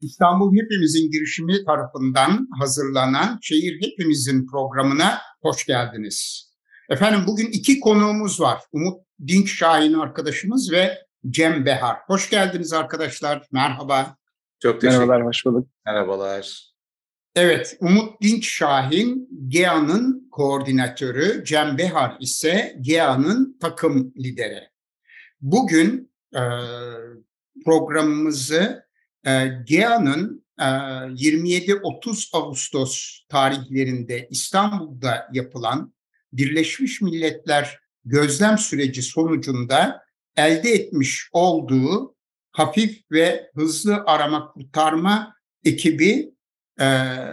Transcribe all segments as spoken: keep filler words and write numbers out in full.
İstanbul Hepimizin girişimi tarafından hazırlanan Şehir Hepimizin programına hoş geldiniz. Efendim bugün iki konuğumuz var. Umut Dinkşahin arkadaşımız ve Cem Behar. Hoş geldiniz arkadaşlar. Merhaba. Çok teşekkür ederim. Merhabalar, hoş bulduk. Merhabalar. Evet, Umut Dinkşahin G E A'nın koordinatörü, Cem Behar ise G E A'nın takım lideri. Bugün e, programımızı e, G E A'nın e, yirmi yedi otuz Ağustos tarihlerinde İstanbul'da yapılan Birleşmiş Milletler gözlem süreci sonucunda elde etmiş olduğu hafif ve hızlı arama kurtarma ekibi e,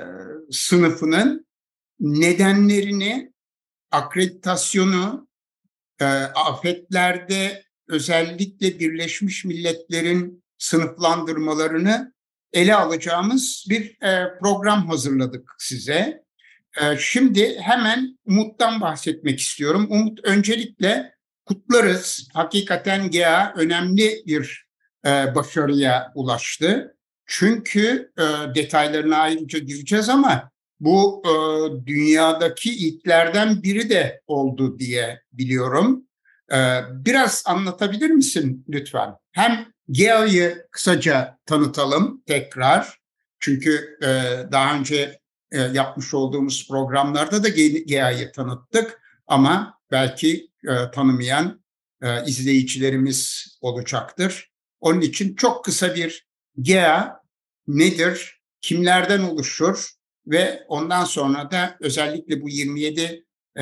sınıfının nedenlerini, akreditasyonu, e, afetlerde özellikle Birleşmiş Milletler'in sınıflandırmalarını ele alacağımız bir e, program hazırladık size. E, şimdi hemen Umut'tan bahsetmek istiyorum. Umut, öncelikle kutlarız. Hakikaten G E A önemli bir e, başarıya ulaştı. Çünkü e, detaylarına ayrıca gireceğiz ama bu e, dünyadaki ilklerden biri de oldu diye biliyorum. E, biraz anlatabilir misin lütfen? Hem G E A'yı kısaca tanıtalım tekrar. Çünkü e, daha önce e, yapmış olduğumuz programlarda da G E A'yı tanıttık. Ama belki e, tanımayan e, izleyicilerimiz olacaktır. Onun için çok kısa bir G E A nedir, kimlerden oluşur ve ondan sonra da özellikle bu yirmi yedi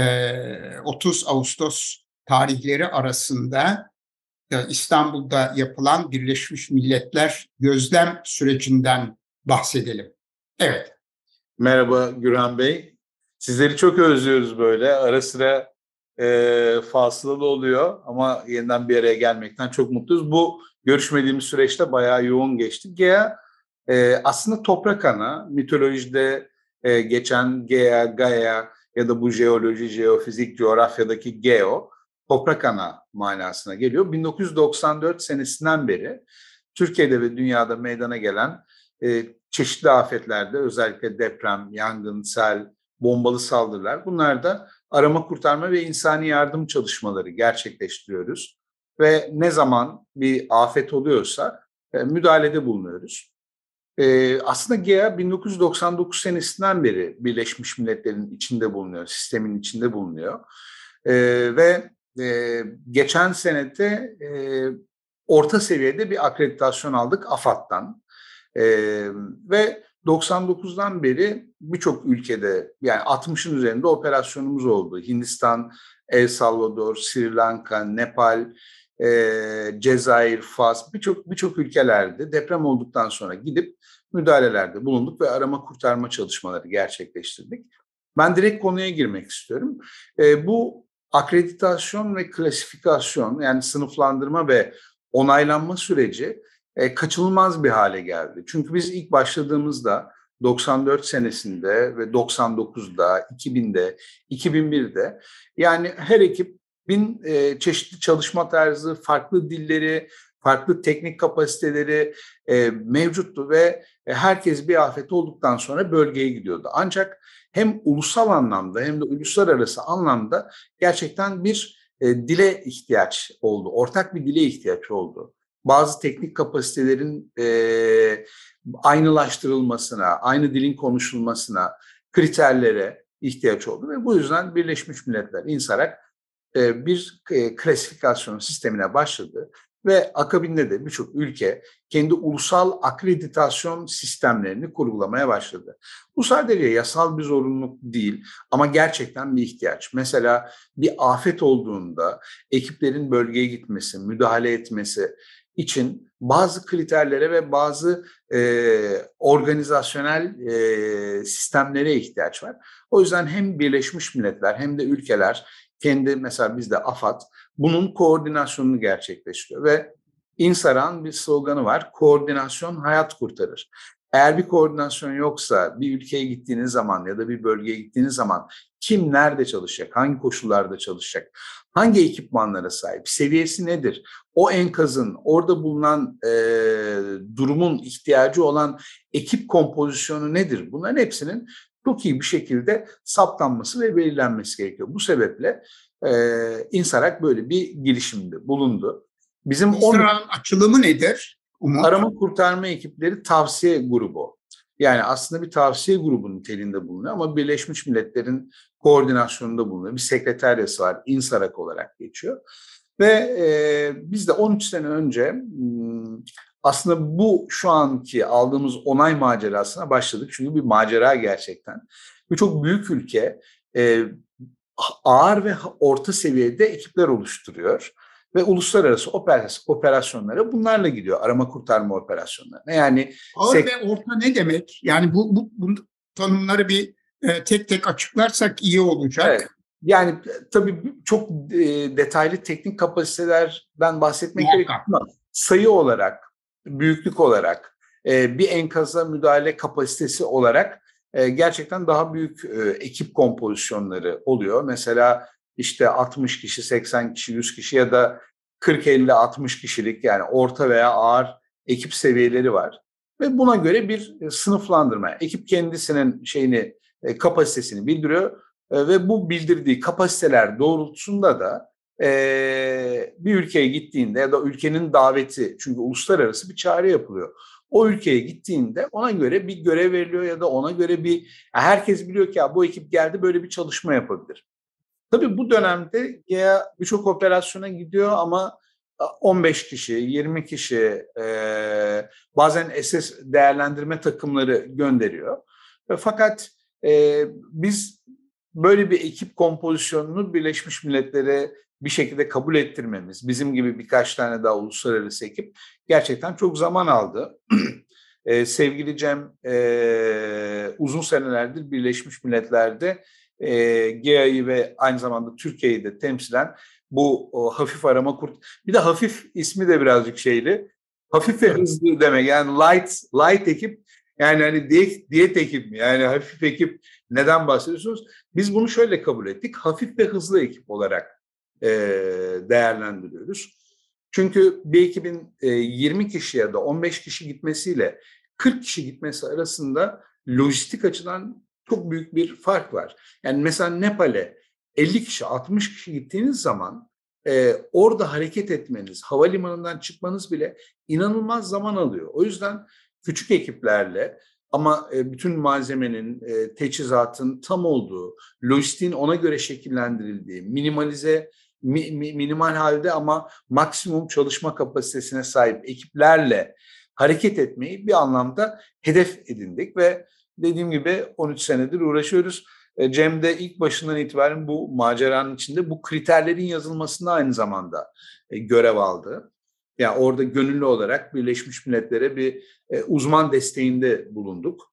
otuz Ağustos tarihleri arasında İstanbul'da yapılan Birleşmiş Milletler gözlem sürecinden bahsedelim. Evet. Merhaba Güran Bey. Sizleri çok özlüyoruz böyle. Ara sıra e, fasılalı oluyor ama yeniden bir araya gelmekten çok mutluyuz. Bu görüşmediğimiz süreçte bayağı yoğun geçti. G E A e, aslında toprak ana, mitolojide e, geçen Gea, Gaia ya da bu jeoloji, jeofizik, coğrafyadaki geo, toprak ana manasına geliyor. bin dokuz yüz doksan dört senesinden beri Türkiye'de ve dünyada meydana gelen e, çeşitli afetlerde, özellikle deprem, yangın, sel, bombalı saldırılar, bunlarda arama kurtarma ve insani yardım çalışmaları gerçekleştiriyoruz. Ve ne zaman bir afet oluyorsa e, müdahalede bulunuyoruz. E, aslında G E A bin dokuz yüz doksan dokuz senesinden beri Birleşmiş Milletler'in içinde bulunuyor, sistemin içinde bulunuyor. E, ve e, geçen senede e, orta seviyede bir akreditasyon aldık AFAD'dan. Ee, ve doksan dokuzdan beri birçok ülkede, yani altmışın üzerinde operasyonumuz oldu. Hindistan, El Salvador, Sri Lanka, Nepal, e, Cezayir, Fas, birçok birçok ülkelerde deprem olduktan sonra gidip müdahalelerde bulunduk ve arama kurtarma çalışmaları gerçekleştirdik. Ben direkt konuya girmek istiyorum. E, bu akreditasyon ve klasifikasyon, yani sınıflandırma ve onaylanma süreci e, kaçınılmaz bir hale geldi. Çünkü biz ilk başladığımızda doksan dört senesinde ve doksan dokuzda, iki binde, iki bin birde, yani her ekibin e, çeşitli çalışma tarzı, farklı dilleri, farklı teknik kapasiteleri e, mevcuttu ve e, herkes bir afet olduktan sonra bölgeye gidiyordu. Ancak hem ulusal anlamda hem de uluslararası anlamda gerçekten bir e, dile ihtiyaç oldu, ortak bir dile ihtiyaç oldu. Bazı teknik kapasitelerin e, aynılaştırılmasına, aynı dilin konuşulmasına, kriterlere ihtiyaç oldu ve bu yüzden Birleşmiş Milletler İNSARAK e, bir e, klasifikasyon sistemine başladı ve akabinde de birçok ülke kendi ulusal akreditasyon sistemlerini kurgulamaya başladı. Bu sadece yasal bir zorunluluk değil ama gerçekten bir ihtiyaç. Mesela bir afet olduğunda ekiplerin bölgeye gitmesi, müdahale etmesi için bazı kriterlere ve bazı e, organizasyonel e, sistemlere ihtiyaç var. O yüzden hem Birleşmiş Milletler hem de ülkeler, kendi mesela bizde AFAD, bunun koordinasyonunu gerçekleştiriyor ve İNSARAK'ın bir sloganı var: koordinasyon hayat kurtarır. Eğer bir koordinasyon yoksa bir ülkeye gittiğiniz zaman ya da bir bölgeye gittiğiniz zaman kim nerede çalışacak, hangi koşullarda çalışacak, hangi ekipmanlara sahip, seviyesi nedir, o enkazın orada bulunan e, durumun ihtiyacı olan ekip kompozisyonu nedir? Bunların hepsinin çok iyi bir şekilde saptanması ve belirlenmesi gerekiyor. Bu sebeple e, İNSARAK böyle bir girişimde bulundu. Bizim İNSARAK'ın açılımı nedir? Umut? Arama kurtarma ekipleri tavsiye grubu. Yani aslında bir tavsiye grubunun niteliğinde bulunuyor ama Birleşmiş Milletler'in koordinasyonunda bulunuyor. Bir sekreteryası var, İNSARAK olarak geçiyor. Ve e, biz de on üç sene önce aslında bu şu anki aldığımız onay macerasına başladık. Çünkü bir macera gerçekten. Ve çok büyük ülke e, ağır ve orta seviyede ekipler oluşturuyor. Ve uluslararası operasyonlara bunlarla gidiyor, arama kurtarma operasyonlarına. Yani ağır sek- ve orta ne demek? Yani bu, bu, bu tanımları bir e, tek tek açıklarsak iyi olacak. Evet. Yani tabii çok e, detaylı teknik kapasitelerden bahsetmek gerekiyor ama sayı olarak, büyüklük olarak, e, bir enkaza müdahale kapasitesi olarak e, gerçekten daha büyük e, ekip kompozisyonları oluyor. Mesela işte altmış kişi, seksen kişi, yüz kişi ya da kırk elli altmış kişilik yani orta veya ağır ekip seviyeleri var. Ve buna göre bir sınıflandırma. Ekip kendisinin şeyini, kapasitesini bildiriyor ve bu bildirdiği kapasiteler doğrultusunda da bir ülkeye gittiğinde ya da ülkenin daveti, çünkü uluslararası bir çağrı yapılıyor. O ülkeye gittiğinde ona göre bir görev veriliyor ya da ona göre bir, herkes biliyor ki ya bu ekip geldi böyle bir çalışma yapabilir. Tabii bu dönemde G E A birçok operasyona gidiyor ama on beş kişi, yirmi kişi, e, bazen S S değerlendirme takımları gönderiyor. Fakat e, biz böyle bir ekip kompozisyonunu Birleşmiş Milletler'e bir şekilde kabul ettirmemiz, bizim gibi birkaç tane daha uluslararası ekip gerçekten çok zaman aldı. e, sevgili Cem e, uzun senelerdir Birleşmiş Milletler'de e, G E A'yı ve aynı zamanda Türkiye'yi de temsilen bu o, hafif arama kurt. Bir de hafif ismi de birazcık şeyli. Hafif ve hızlı demek. Yani light light ekip, yani hani diyet, diyet ekip mi? Yani hafif ekip, neden bahsediyorsunuz? Biz bunu şöyle kabul ettik. Hafif ve hızlı ekip olarak e, değerlendiriyoruz. Çünkü bir ekibin e, yirmi kişi ya da on beş kişi gitmesiyle kırk kişi gitmesi arasında lojistik açıdan çok büyük bir fark var. Yani mesela Nepal'e elli kişi, altmış kişi gittiğiniz zaman e, orada hareket etmeniz, havalimanından çıkmanız bile inanılmaz zaman alıyor. O yüzden küçük ekiplerle ama e, bütün malzemenin, e, teçhizatın tam olduğu, lojistiğin ona göre şekillendirildiği, minimalize, mi, mi, minimal halde ama maksimum çalışma kapasitesine sahip ekiplerle hareket etmeyi bir anlamda hedef edindik ve dediğim gibi on üç senedir uğraşıyoruz. Cem de ilk başından itibaren bu maceranın içinde bu kriterlerin yazılmasında aynı zamanda görev aldı. Yani orada gönüllü olarak Birleşmiş Milletler'e bir uzman desteğinde bulunduk.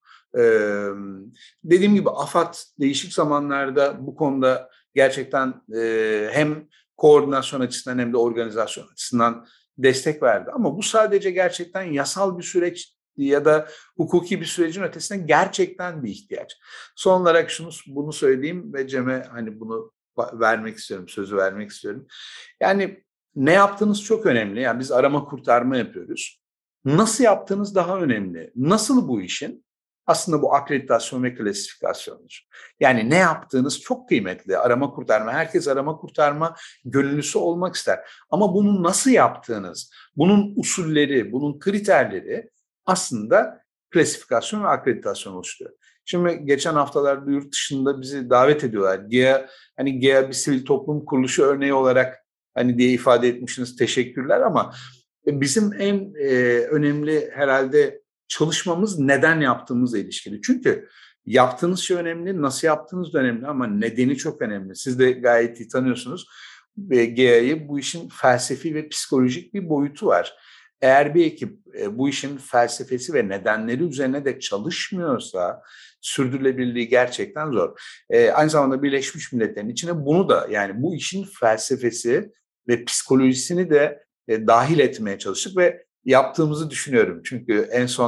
Dediğim gibi AFAD değişik zamanlarda bu konuda gerçekten hem koordinasyon açısından hem de organizasyon açısından destek verdi. Ama bu sadece gerçekten yasal bir süreç ya da hukuki bir sürecin ötesinde gerçekten bir ihtiyaç. Son olarak şunu bunu söyleyeyim ve Cem'e hani bunu vermek istiyorum, sözü vermek istiyorum. Yani ne yaptığınız çok önemli. Yani biz arama kurtarma yapıyoruz. Nasıl yaptığınız daha önemli. Nasıl bu işin? Aslında bu akreditasyon ve klasifikasyondur. Yani ne yaptığınız çok kıymetli. Arama kurtarma, herkes arama kurtarma gönüllüsü olmak ister. Ama bunu nasıl yaptığınız, bunun usulleri, bunun kriterleri aslında klasifikasyon ve akreditasyon oluşturuyor. Şimdi geçen haftalarda yurt dışında bizi davet ediyorlar. G E A, hani G E A bir sivil toplum kuruluşu örneği olarak hani diye ifade etmişsiniz, teşekkürler, ama bizim en e, önemli herhalde çalışmamız neden yaptığımızla ilişkili. Çünkü yaptığınız şey önemli, nasıl yaptığınız da önemli ama nedeni çok önemli. Siz de gayet iyi tanıyorsunuz. G E A'yı, bu işin felsefi ve psikolojik bir boyutu var. Eğer bir ekip e, bu işin felsefesi ve nedenleri üzerine de çalışmıyorsa sürdürülebilirliği gerçekten zor. E, aynı zamanda Birleşmiş Milletler'in içine bunu da, yani bu işin felsefesi ve psikolojisini de e, dahil etmeye çalıştık ve yaptığımızı düşünüyorum. Çünkü en son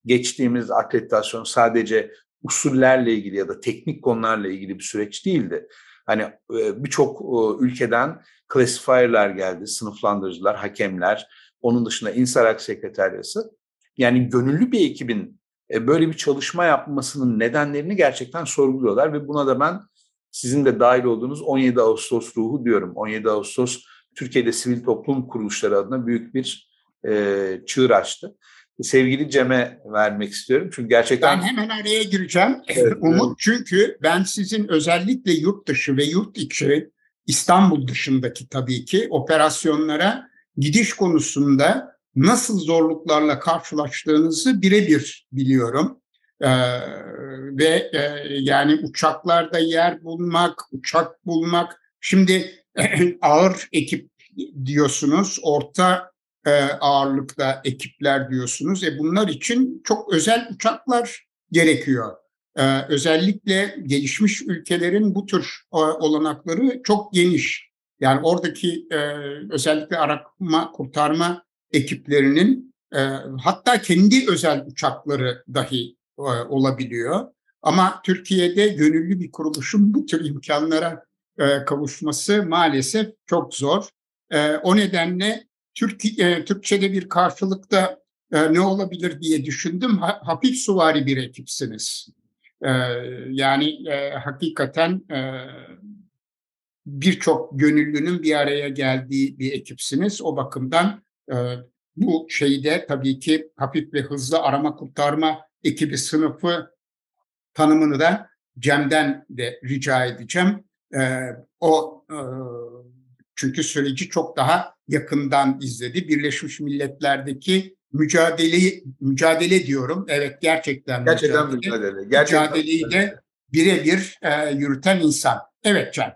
geçtiğimiz akreditasyon sadece usullerle ilgili ya da teknik konularla ilgili bir süreç değildi. Hani birçok ülkeden classifier'lar geldi, sınıflandırıcılar, hakemler, onun dışında İNSARAK sekreteryası. Yani gönüllü bir ekibin böyle bir çalışma yapmasının nedenlerini gerçekten sorguluyorlar ve buna da ben sizin de dahil olduğunuz on yedi Ağustos ruhu diyorum. on yedi Ağustos Türkiye'de sivil toplum kuruluşları adına büyük bir e, çığır açtı. Sevgili Cem'e vermek istiyorum çünkü gerçekten... Ben hemen araya gireceğim. Evet, Umut evet. Çünkü ben sizin özellikle yurt dışı ve yurt içi, İstanbul dışındaki tabii ki operasyonlara gidiş konusunda nasıl zorluklarla karşılaştığınızı birebir biliyorum. Ee, ve e, yani uçaklarda yer bulmak, uçak bulmak. Şimdi ağır ekip diyorsunuz, orta e, ağırlıkta ekipler diyorsunuz. E bunlar için çok özel uçaklar gerekiyor. E, özellikle gelişmiş ülkelerin bu tür e, olanakları çok geniş. Yani oradaki e, özellikle arama kurtarma ekiplerinin e, hatta kendi özel uçakları dahi e, olabiliyor. Ama Türkiye'de gönüllü bir kuruluşun bu tür imkanlara e, kavuşması maalesef çok zor. E, o nedenle Türk, e, Türkçe'de bir karşılıkta e, ne olabilir diye düşündüm. Ha, hafif suvari bir ekipsiniz. E, yani e, hakikaten e, birçok gönüllünün bir araya geldiği bir ekipsiniz. O bakımdan e, bu şeyde tabii ki hafif ve hızlı arama kurtarma ekibi sınıfı tanımını da Cem'den de rica edeceğim. E, o e, çünkü süreci çok daha yakından izledi. Birleşmiş Milletler'deki mücadeleyi mücadele diyorum. Evet gerçekten Gerçekten mücadele. mücadele. Gerçekten Mücadeleyi mücadele. de birebir e, yürüten insan. Evet Cem.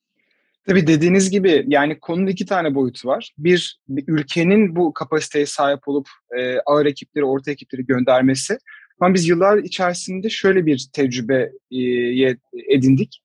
Tabii dediğiniz gibi yani konunun iki tane boyutu var. Bir, bir ülkenin bu kapasiteye sahip olup e, ağır ekipleri, orta ekipleri göndermesi. Ama biz yıllar içerisinde şöyle bir tecrübe e, edindik.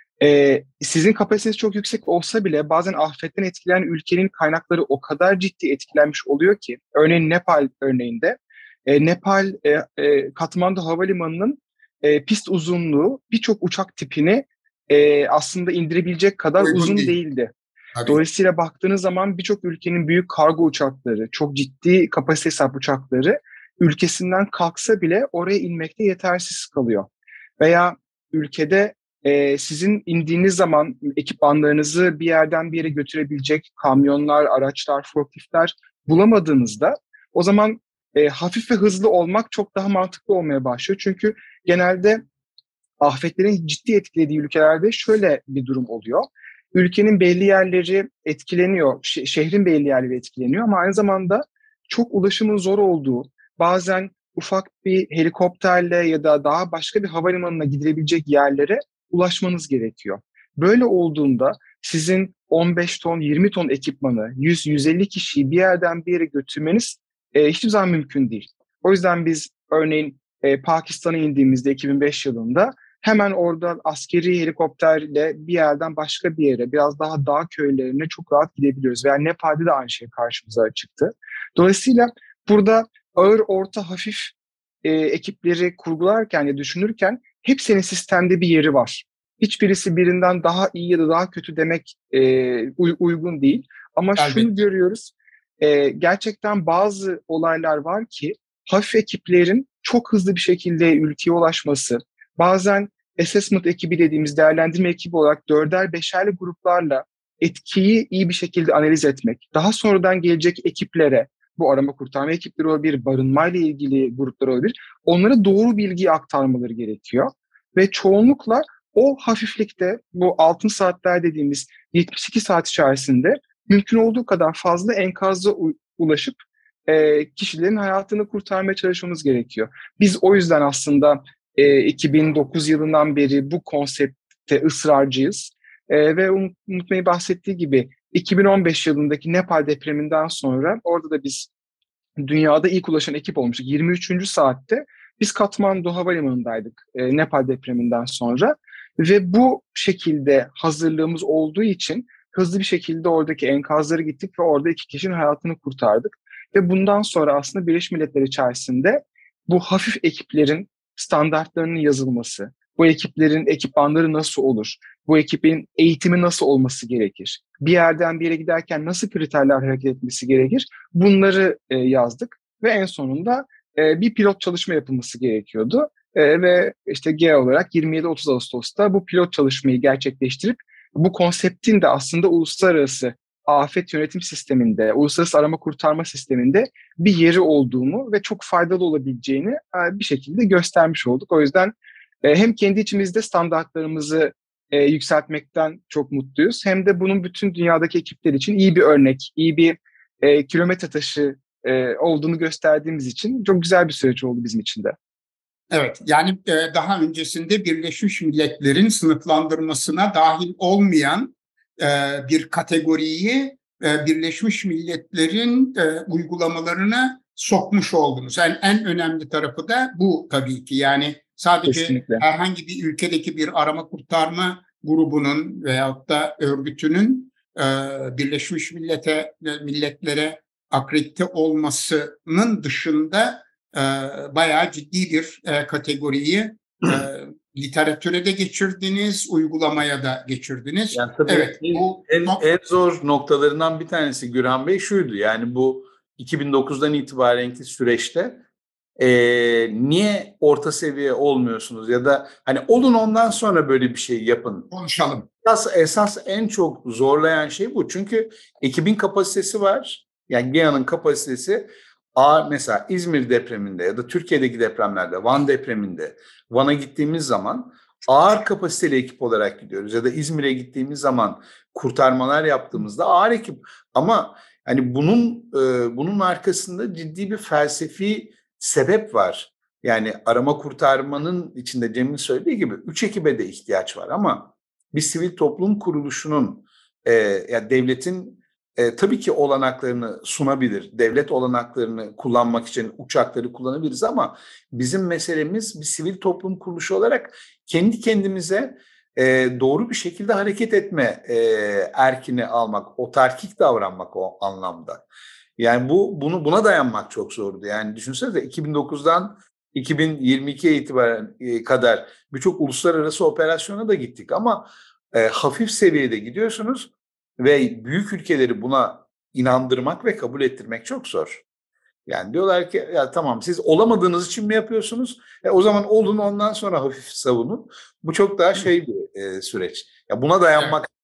E, sizin kapasiteniz çok yüksek olsa bile bazen afetten etkilenen ülkenin kaynakları o kadar ciddi etkilenmiş oluyor ki. Örneğin Nepal örneğinde. E, Nepal, e, e, Katmandu Havalimanı'nın e, pist uzunluğu birçok uçak tipini e, aslında indirebilecek kadar Uygun uzun değil. değildi. Tabii. Dolayısıyla baktığınız zaman birçok ülkenin büyük kargo uçakları, çok ciddi kapasite sahip uçakları ülkesinden kalksa bile oraya inmekte yetersiz kalıyor. Veya ülkede e, sizin indiğiniz zaman ekipmanlarınızı bir yerden bir yere götürebilecek kamyonlar, araçlar, forkliftler bulamadığınızda o zaman e, hafif ve hızlı olmak çok daha mantıklı olmaya başlıyor. Çünkü genelde afetlerin ciddi etkilediği ülkelerde şöyle bir durum oluyor. Ülkenin belli yerleri etkileniyor, şehrin belli yerleri etkileniyor ama aynı zamanda çok ulaşımın zor olduğu, bazen ufak bir helikopterle ya da daha başka bir havalimanına gidilebilecek yerlere ulaşmanız gerekiyor. Böyle olduğunda sizin on beş ton, yirmi ton ekipmanı, yüz yüz elli kişiyi bir yerden bir yere götürmeniz e, hiçbir zaman mümkün değil. O yüzden biz örneğin e, Pakistan'a indiğimizde iki bin beş yılında hemen orada askeri helikopterle bir yerden başka bir yere, biraz daha dağ köylerine çok rahat gidebiliyoruz. Veya Nepal'de de aynı şey karşımıza çıktı. Dolayısıyla burada ağır, orta, hafif e, ekipleri kurgularken ya düşünürken hepsinin sistemde bir yeri var. Hiçbirisi birinden daha iyi ya da daha kötü demek e, uy- uygun değil. Ama Elbette. şunu görüyoruz, e, gerçekten bazı olaylar var ki hafif ekiplerin çok hızlı bir şekilde ülkeye ulaşması, bazen assessment ekibi dediğimiz değerlendirme ekibi olarak dörder beşerli gruplarla etkiyi iyi bir şekilde analiz etmek, daha sonradan gelecek ekiplere, bu arama kurtarma ekipleri olabilir, barınmayla ilgili gruplar olabilir, onlara doğru bilgiyi aktarmaları gerekiyor. Ve çoğunlukla o hafiflikte bu altın saatler dediğimiz yetmiş iki saat içerisinde mümkün olduğu kadar fazla enkaza ulaşıp e, kişilerin hayatını kurtarmaya çalışmamız gerekiyor. Biz o yüzden aslında e, iki bin dokuz yılından beri bu konsepte ısrarcıyız. E, ve Umut Bey bahsettiği gibi iki bin on beş yılındaki Nepal depreminden sonra orada da biz dünyada ilk ulaşan ekip olmuştuk. yirmi üçüncü saatte biz Katmandu Havalimanı'ndaydık e, Nepal depreminden sonra. Ve bu şekilde hazırlığımız olduğu için hızlı bir şekilde oradaki enkazlara gittik ve orada iki kişinin hayatını kurtardık. Ve bundan sonra aslında Birleşmiş Milletler içerisinde bu hafif ekiplerin standartlarının yazılması, bu ekiplerin ekipmanları nasıl olur, bu ekibin eğitimi nasıl olması gerekir, bir yerden bir yere giderken nasıl kriterler hareket etmesi gerekir, bunları e, yazdık ve en sonunda e, bir pilot çalışma yapılması gerekiyordu. E, ve işte G E A olarak yirmi yedi otuz Ağustos'ta bu pilot çalışmayı gerçekleştirip bu konseptin de aslında uluslararası afet yönetim sisteminde, uluslararası arama kurtarma sisteminde bir yeri olduğunu ve çok faydalı olabileceğini e, bir şekilde göstermiş olduk. O yüzden e, hem kendi içimizde standartlarımızı e, yükseltmekten çok mutluyuz, hem de bunun bütün dünyadaki ekipler için iyi bir örnek, iyi bir e, kilometre taşı e, olduğunu gösterdiğimiz için çok güzel bir süreç oldu bizim için de. Evet, yani e, daha öncesinde Birleşmiş Milletler'in sınıflandırmasına dahil olmayan e, bir kategoriyi e, Birleşmiş Milletler'in e, uygulamalarına sokmuş oldunuz. Yani en önemli tarafı da bu tabii ki. Yani sadece Kesinlikle. herhangi bir ülkedeki bir arama kurtarma grubunun veyahut da örgütünün e, Birleşmiş Millet'e, Milletler'e akredite olmasının dışında E, bayağı ciddi bir e, kategoriyi e, literatüre de geçirdiniz, uygulamaya da geçirdiniz. Yani tabii evet, en, bu en, en zor noktalarından bir tanesi Güran Bey şuydu. Yani bu iki bin dokuzdan itibarenki süreçte e, niye orta seviye olmuyorsunuz ya da hani olun ondan sonra böyle bir şey yapın. Konuşalım. Esas, esas en çok zorlayan şey bu. Çünkü ekibin kapasitesi var. Yani G E A'nın kapasitesi A, mesela İzmir depreminde ya da Türkiye'deki depremlerde, Van depreminde, Van'a gittiğimiz zaman ağır kapasiteli ekip olarak gidiyoruz. Ya da İzmir'e gittiğimiz zaman kurtarmalar yaptığımızda ağır ekip. Ama hani bunun e, bunun arkasında ciddi bir felsefi sebep var. Yani arama kurtarmanın içinde Cem'in söylediği gibi üç ekibe de ihtiyaç var ama bir sivil toplum kuruluşunun, e, yani devletin e, tabii ki olanaklarını sunabilir. Devlet olanaklarını kullanmak için uçakları kullanabiliriz ama bizim meselemiz bir sivil toplum kuruluşu olarak kendi kendimize e, doğru bir şekilde hareket etme e, erkini almak, otarkik davranmak o anlamda. Yani bu bunu buna dayanmak çok zordu. Yani düşünsenize iki bin dokuzdan iki bin yirmi ikiye itibaren e, kadar birçok uluslararası operasyona da gittik ama e, hafif seviyede gidiyorsunuz ve büyük ülkeleri buna inandırmak ve kabul ettirmek çok zor. Yani diyorlar ki ya tamam siz olamadığınız için mi yapıyorsunuz? E, o zaman olun ondan sonra hafif savunun. Bu çok daha şey bir e, süreç. Ya buna dayanmak. Evet.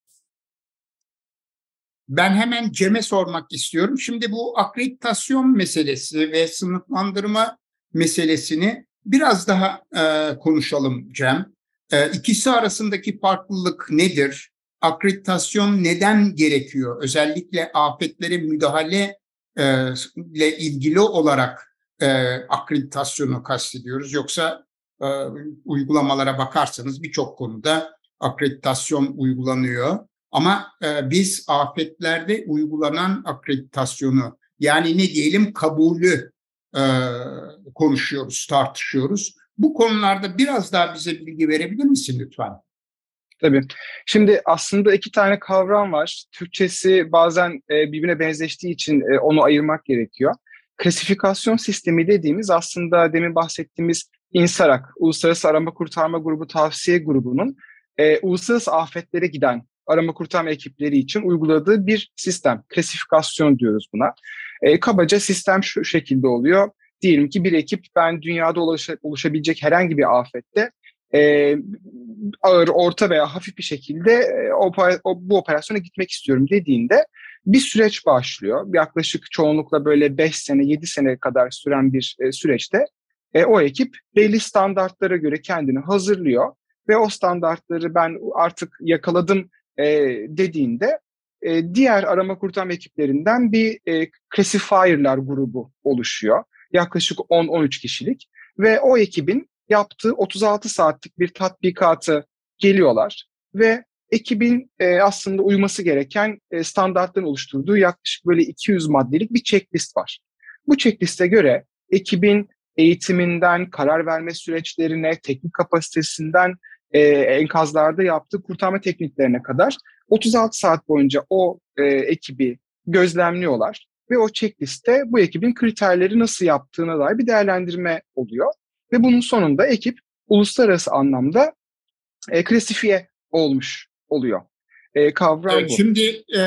Ben hemen Cem'e sormak istiyorum. Şimdi bu akreditasyon meselesi ve sınıflandırma meselesini biraz daha e, konuşalım Cem. E, ikisi arasındaki farklılık nedir? Akreditasyon neden gerekiyor? Özellikle afetlere müdahale e, ile ilgili olarak e, akreditasyonu kastediyoruz. Yoksa e, uygulamalara bakarsanız birçok konuda akreditasyon uygulanıyor. Ama e, biz afetlerde uygulanan akreditasyonu, yani ne diyelim kabulü e, konuşuyoruz, tartışıyoruz. Bu konularda biraz daha bize bilgi verebilir misin lütfen? Tabii. Şimdi aslında iki tane kavram var. Türkçesi bazen e, birbirine benzeştiği için e, onu ayırmak gerekiyor. Klasifikasyon sistemi dediğimiz aslında demin bahsettiğimiz İNSARAK, Uluslararası Arama Kurtarma Grubu Tavsiye Grubu'nun e, uluslararası afetlere giden arama kurtarma ekipleri için uyguladığı bir sistem. Klasifikasyon diyoruz buna. E, kabaca sistem şu şekilde oluyor. Diyelim ki bir ekip ben dünyada oluşa, oluşabilecek herhangi bir afette e, ağır, orta veya hafif bir şekilde e, o, o, bu operasyona gitmek istiyorum dediğinde bir süreç başlıyor. Yaklaşık çoğunlukla böyle beş sene, yedi sene kadar süren bir e, süreçte e, o ekip belli standartlara göre kendini hazırlıyor ve o standartları ben artık yakaladım e, dediğinde e, diğer arama kurtarma ekiplerinden bir e, classifier'lar grubu oluşuyor. Yaklaşık on on üç kişilik ve o ekibin yaptığı otuz altı saatlik bir tatbikatı geliyorlar ve ekibin e, aslında uyması gereken e, standartların oluşturduğu yaklaşık böyle iki yüz maddelik bir checklist var. Bu checkliste göre ekibin eğitiminden, karar verme süreçlerine, teknik kapasitesinden, e, enkazlarda yaptığı kurtarma tekniklerine kadar otuz altı saat boyunca o e, ekibi gözlemliyorlar ve o checkliste bu ekibin kriterleri nasıl yaptığına dair bir değerlendirme oluyor. Ve bunun sonunda ekip uluslararası anlamda e, klasifiye olmuş oluyor. E, kavram evet, bu. Şimdi e,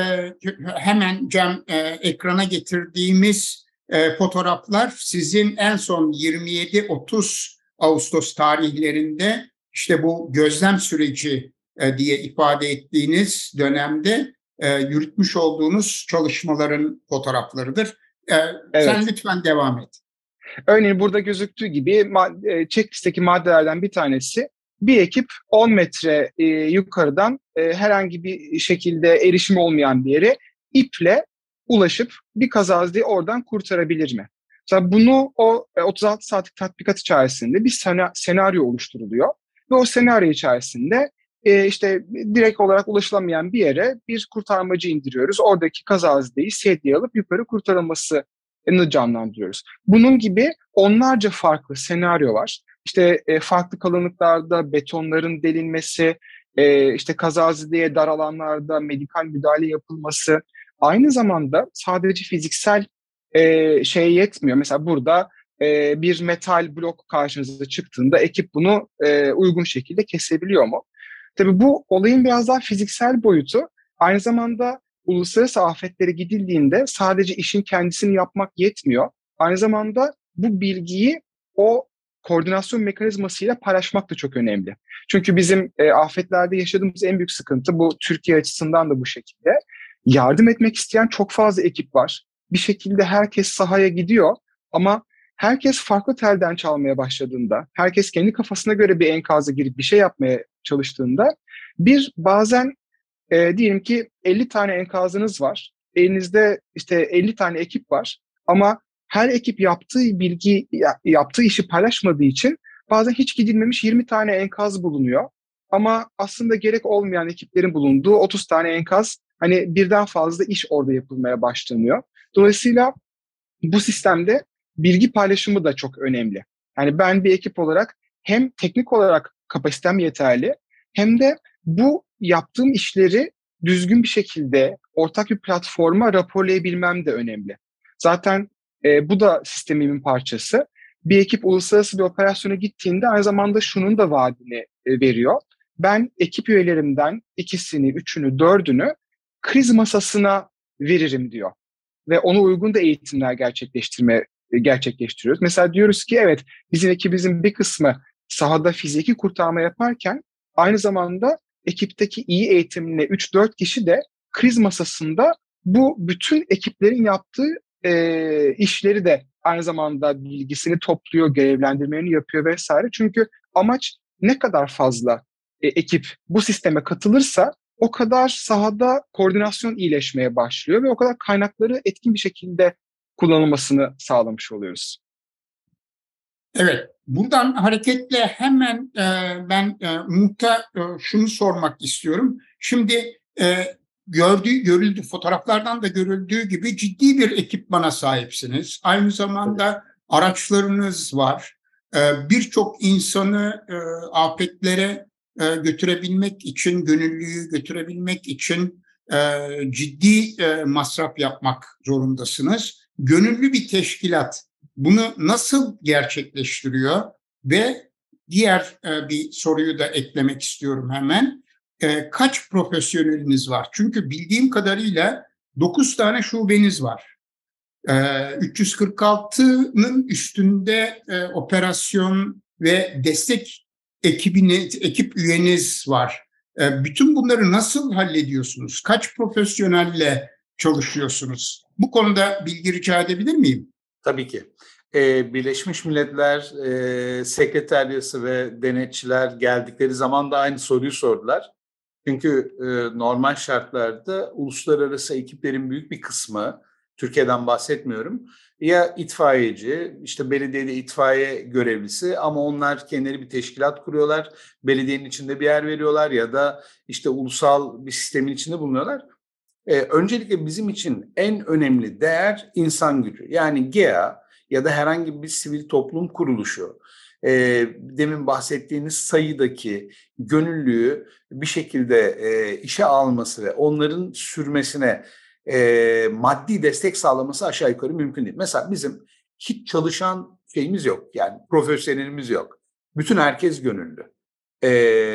hemen Cem e, ekrana getirdiğimiz e, fotoğraflar sizin en son yirmi yedi otuz Ağustos tarihlerinde işte bu gözlem süreci e, diye ifade ettiğiniz dönemde e, yürütmüş olduğunuz çalışmaların fotoğraflarıdır. E, Evet. Sen lütfen devam et. Örneğin burada gözüktüğü gibi e, checklisteki maddelerden bir tanesi, bir ekip on metre e, yukarıdan e, herhangi bir şekilde erişim olmayan bir yere iple ulaşıp bir kazazayı oradan kurtarabilir mi? Mesela bunu o e, otuz altı saatlik tatbikat içerisinde bir sena- senaryo oluşturuluyor ve o senaryo içerisinde e, işte direkt olarak ulaşılamayan bir yere bir kurtarmacı indiriyoruz. Oradaki kazazayı sedyeye alıp yukarı kurtarılması canlandırıyoruz. Bunun gibi onlarca farklı senaryo var. İşte e, farklı kalınlıklarda betonların delinmesi, e, işte kazazedeye dar alanlarda medikal müdahale yapılması. Aynı zamanda sadece fiziksel e, şey yetmiyor. Mesela burada e, bir metal blok karşınıza çıktığında ekip bunu e, uygun şekilde kesebiliyor mu? Tabii bu olayın biraz daha fiziksel boyutu. Aynı zamanda uluslararası afetlere gidildiğinde sadece işin kendisini yapmak yetmiyor. Aynı zamanda bu bilgiyi o koordinasyon mekanizmasıyla paylaşmak da çok önemli. Çünkü bizim e, afetlerde yaşadığımız en büyük sıkıntı, bu Türkiye açısından da bu şekilde. Yardım etmek isteyen çok fazla ekip var. Bir şekilde herkes sahaya gidiyor ama herkes farklı telden çalmaya başladığında, herkes kendi kafasına göre bir enkaza girip bir şey yapmaya çalıştığında bir bazen e, diyelim ki elli tane enkazınız var. Elinizde işte elli tane ekip var ama her ekip yaptığı bilgi, yaptığı işi paylaşmadığı için bazen hiç gidilmemiş yirmi tane enkaz bulunuyor. Ama aslında gerek olmayan ekiplerin bulunduğu otuz tane enkaz, hani birden fazla iş orada yapılmaya başlanıyor. Dolayısıyla bu sistemde bilgi paylaşımı da çok önemli. Yani ben bir ekip olarak hem teknik olarak kapasitem yeterli hem de bu yaptığım işleri düzgün bir şekilde ortak bir platforma raporlayabilmem de önemli. Zaten e, bu da sistemimin parçası. Bir ekip uluslararası bir operasyona gittiğinde aynı zamanda şunun da vaadini e, veriyor. Ben ekip üyelerimden ikisini, üçünü, dördünü kriz masasına veririm diyor. Ve ona uygun da eğitimler gerçekleştirme gerçekleştiriyoruz. Mesela diyoruz ki evet, bizim ekibimizin bir kısmı sahada fiziki kurtarma yaparken aynı zamanda ekipteki iyi eğitimli üç dört kişi de kriz masasında bu bütün ekiplerin yaptığı e, işleri de aynı zamanda bilgisini topluyor, görevlendirmelerini yapıyor vesaire. Çünkü amaç ne kadar fazla e, ekip bu sisteme katılırsa o kadar sahada koordinasyon iyileşmeye başlıyor ve o kadar kaynakları etkin bir şekilde kullanılmasını sağlamış oluyoruz. Evet, buradan hareketle hemen e, ben e, Umut'a e, şunu sormak istiyorum. Şimdi e, gördüğü, görüldü fotoğraflardan da görüldüğü gibi ciddi bir ekipmana sahipsiniz. Aynı zamanda araçlarınız var. E, birçok insanı e, afetlere e, götürebilmek için, gönüllüyü götürebilmek için e, ciddi e, masraf yapmak zorundasınız. Gönüllü bir teşkilat bunu nasıl gerçekleştiriyor? Ve diğer e, bir soruyu da eklemek istiyorum hemen. E, kaç profesyoneliniz var? Çünkü bildiğim kadarıyla dokuz tane şubeniz var. E, üç yüz kırk altının üstünde e, operasyon ve destek ekibiniz, ekip üyeniz var. E, bütün bunları nasıl hallediyorsunuz? Kaç profesyonelle çalışıyorsunuz? Bu konuda bilgi rica edebilir miyim? Tabii ki. Ee, Birleşmiş Milletler e, Sekreteryası ve denetçiler geldikleri zaman da aynı soruyu sordular. Çünkü e, normal şartlarda uluslararası ekiplerin büyük bir kısmı, Türkiye'den bahsetmiyorum, ya itfaiyeci, işte belediyede itfaiye görevlisi ama onlar kendileri bir teşkilat kuruyorlar, belediyenin içinde bir yer veriyorlar ya da işte ulusal bir sistemin içinde bulunuyorlar. Ee, öncelikle bizim için en önemli değer insan gücü. Yani G E A ya da herhangi bir sivil toplum kuruluşu, e, demin bahsettiğiniz sayıdaki gönüllüyü bir şekilde e, işe alması ve onların sürmesine e, maddi destek sağlaması aşağı yukarı mümkün değil. Mesela bizim hiç çalışan şeyimiz yok. Yani profesyonelimiz yok. Bütün herkes gönüllü. E,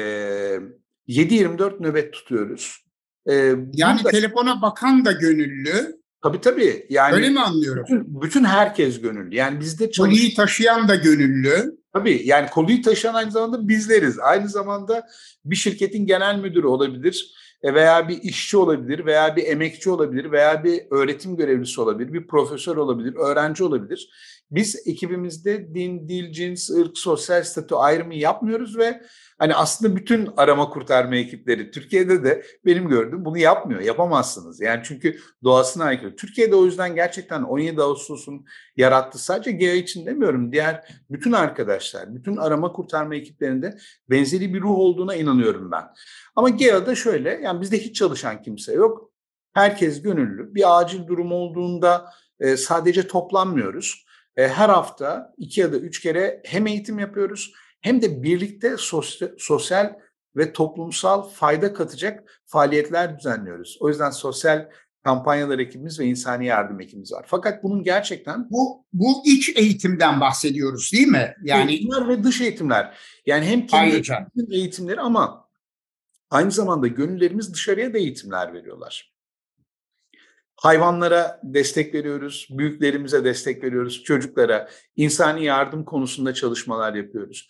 yedi yirmi dört nöbet tutuyoruz. E, Yani burada, telefona bakan da gönüllü. tabii tabii. Yani öyle mi anlıyorum? Bütün, bütün herkes gönüllü. Yani bizde çalış... Koliyi taşıyan da gönüllü. Tabii yani koluyu taşıyan aynı zamanda bizleriz. Aynı zamanda bir şirketin genel müdürü olabilir veya bir işçi olabilir veya bir emekçi olabilir veya bir öğretim görevlisi olabilir, bir profesör olabilir, öğrenci olabilir. Biz ekibimizde din, dil, cins, ırk, sosyal statü ayrımı yapmıyoruz ve hani aslında bütün arama kurtarma ekipleri Türkiye'de de benim gördüğüm bunu yapmıyor. Yapamazsınız. Yani çünkü doğasına aykırı. Türkiye'de o yüzden gerçekten on yedi Ağustos'un yarattığı, sadece GEA için demiyorum, diğer bütün arkadaşlar, bütün arama kurtarma ekiplerinde benzeri bir ruh olduğuna inanıyorum ben. Ama GEA'da şöyle, yani bizde hiç çalışan kimse yok. Herkes gönüllü. Bir acil durum olduğunda e, sadece toplanmıyoruz. E, her hafta iki ya da üç kere hem eğitim yapıyoruz hem de birlikte sosyal, sosyal ve toplumsal fayda katacak faaliyetler düzenliyoruz. O yüzden sosyal kampanyalar ekibimiz ve insani yardım ekibimiz var. Fakat bunun gerçekten... Bu, bu iç eğitimden bahsediyoruz değil mi? Yani eğitimler ve dış eğitimler. Yani hem kendi eğitimleri ama aynı zamanda gönüllerimiz dışarıya da eğitimler veriyorlar. Hayvanlara destek veriyoruz, büyüklerimize destek veriyoruz, çocuklara, insani yardım konusunda çalışmalar yapıyoruz.